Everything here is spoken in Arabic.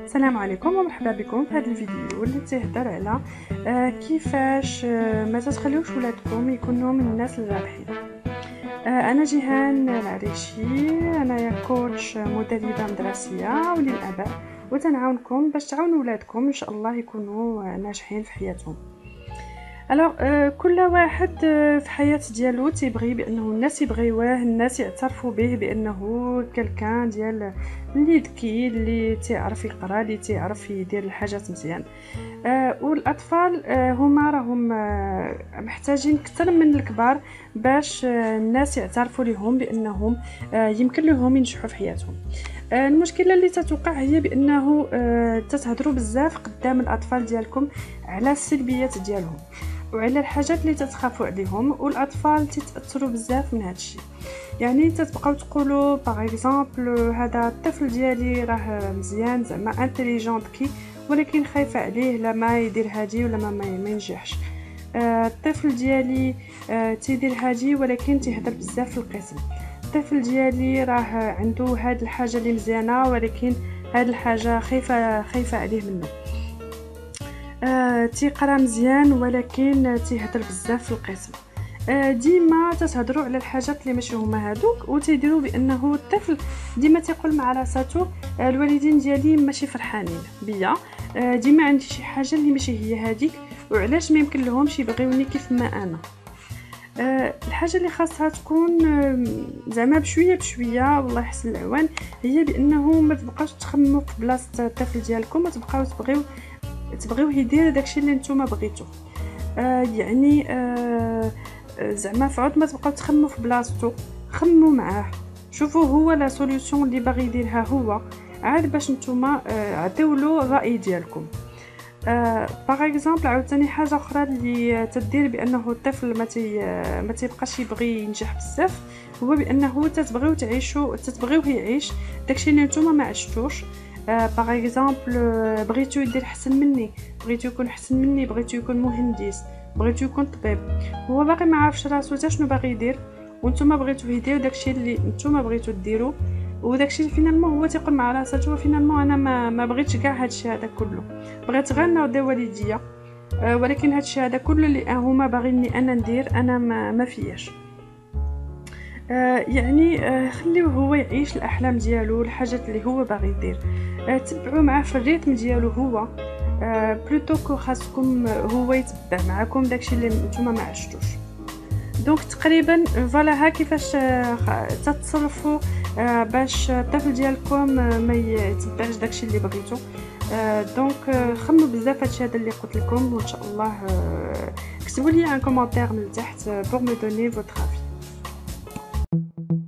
السلام عليكم ومرحبا بكم في هذا الفيديو اللي تيهضر على كيفاش ما تخليوش ولادكم يكونوا من الناس الرابحين. انا جيهان العريشي، انايا كوتش مدربه مدرسيه وللاباء، وتنعاونكم باش تعاونوا ولادكم ان شاء الله يكونوا ناجحين في حياتهم. كل واحد في حياة ديالو تيبغي بانه الناس يبغيوه، الناس يعترفوا به بانه كلكان ديال اللي ذكي، اللي تعرف يقرا، اللي تعرف يدير الحاجات مزيان. والاطفال هما راهم محتاجين اكثر من الكبار باش الناس يعترفوا لهم بانهم يمكن لهم ينجحوا في حياتهم. المشكله اللي تتوقع هي بانه تتهضروا بزاف قدام الاطفال ديالكم على السلبيات ديالهم وعلى الحاجات اللي تتخافوا عليهم، والاطفال تتاثروا بزاف من هذا الشيء. يعني تتبقاو تقولوا باغ اكزومبل هذا الطفل ديالي راه مزيان، زعما انتيليجون ذكي، ولكن خايفه عليه لا ما يدير هادي ولا ما ينجحش. الطفل ديالي تيدير هادي ولكن تيهضر بزاف في القسم. الطفل ديالي راه عنده هاد الحاجه اللي مزيانه ولكن هاد الحاجه خايفه عليه منه. تيقرا مزيان ولكن تيهضر بزاف في القسم. ديما تتهضروا على الحاجات اللي ماشي هما هادوك، وتيديروا بانه الطفل ديما تيقول مع راساتو الوالدين ديالي ماشي فرحانين بيا، ديما عندي شي حاجه اللي ماشي هي هذيك، وعلاش ما يمكن لهمش يبغيوني كيف ما انا. الحاجه اللي خاصها تكون زعما بشويه بشويه والله يحسن العوان، هي بانه ما تبقاوش تخمموا في بلاصه الطفل ديالكم، ما تبقاو تبغيوه يدير داكشي اللي نتوما بغيتو. يعني زعما فعود ما تبقاو تخمموا في بلاصتو، خمموا معاه، شوفوا هو لا سوليوشن اللي باغي يديرها هو، عاد باش نتوما عطيو له الراي ديالكم. باغ اكزومبل عاوتاني حاجه اخرى اللي تدير بانه الطفل ما تيبقاش يبغي ينجح بزاف، هو بانه تتبغيوه يعيش داكشي اللي نتوما ما عشتوش. باغ اكزومبل بغيتو يدير احسن مني، بغيتو يكون احسن مني، بغيتو يكون مهندس، بغيتو يكون طبيب، هو باقي ما عارفش راسو حتى شنو باغي يدير، وانتوما بغيتو يدير داكشي اللي نتوما بغيتو ديرو، وداكشي فينالمون هو تيقول مع راساتو فينالمون انا ما بغيتش كاع هادشي هذا كله، بغيت غير نرضي والديا، ولكن هادشي هذا كله اللي هما باغيني انا ندير انا ما فياش. يعني خليوه هو يعيش الاحلام ديالو، الحاجات اللي هو باغي يدير، تبعوا معاه في الريتم ديالو هو، بلوتو كو خاصكم هو يتبع معكم داكشي اللي نتوما ما عشتوش. دونك تقريبا فوالا ها كيفاش تتصرفوا باش الطفل ديالكم ما يتبعش داكشي اللي بغيتو. دونك خمموا بزاف هادشي هذا اللي قلت لكم، وان شاء الله كتبوا لي ان كومونتير من تحت pour me donner votre avis.